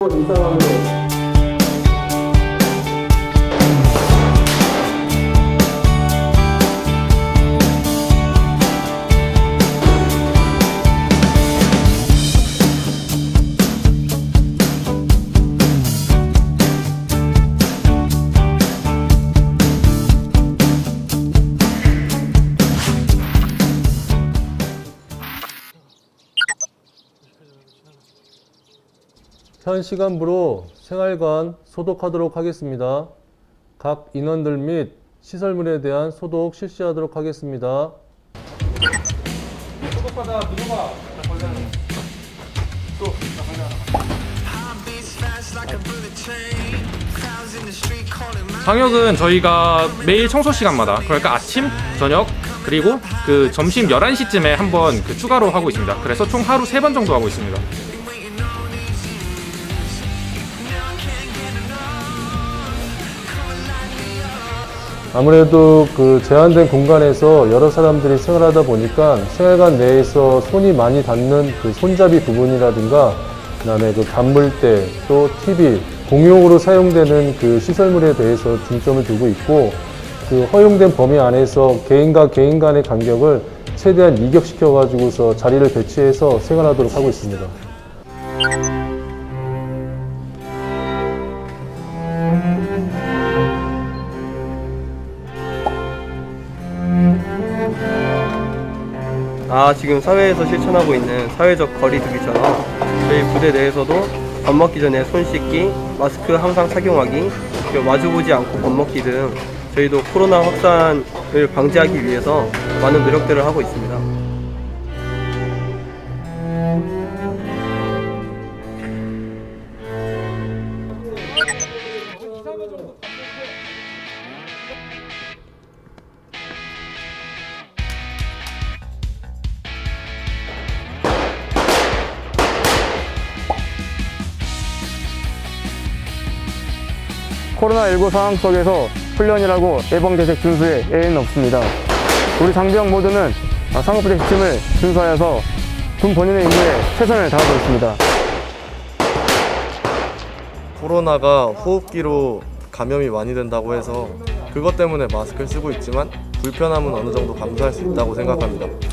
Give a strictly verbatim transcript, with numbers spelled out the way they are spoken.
이상하게 현 시간부로 생활관 소독하도록 하겠습니다. 각 인원들 및 시설물에 대한 소독 실시하도록 하겠습니다. 소독하다 민호가 또 방역은 저희가 매일 청소 시간마다, 그러니까 아침, 저녁, 그리고 그 점심 열한 시쯤에 한번 그 추가로 하고 있습니다. 그래서 총 하루 세 번 정도 하고 있습니다. 아무래도 그 제한된 공간에서 여러 사람들이 생활하다 보니까 생활관 내에서 손이 많이 닿는 그 손잡이 부분이라든가 그다음에 그 간물대 또 티비 공용으로 사용되는 그 시설물에 대해서 중점을 두고 있고, 그 허용된 범위 안에서 개인과 개인 간의 간격을 최대한 이격시켜 가지고서 자리를 배치해서 생활하도록 하고 있습니다. 아, 지금 사회에서 실천하고 있는 사회적 거리두기처럼 저희 부대 내에서도 밥 먹기 전에 손 씻기, 마스크 항상 착용하기, 마주보지 않고 밥 먹기 등 저희도 코로나 확산을 방지하기 위해서 많은 노력들을 하고 있습니다. 코로나십구 상황 속에서 훈련이라고 예방대책 준수에 예외는 없습니다. 우리 장병 모두는 상급부대 지침을 준수하여서 군 본인의 임무에 최선을 다하고 있습니다. 코로나가 호흡기로 감염이 많이 된다고 해서 그것 때문에 마스크를 쓰고 있지만 불편함은 어느 정도 감수할 수 있다고 생각합니다.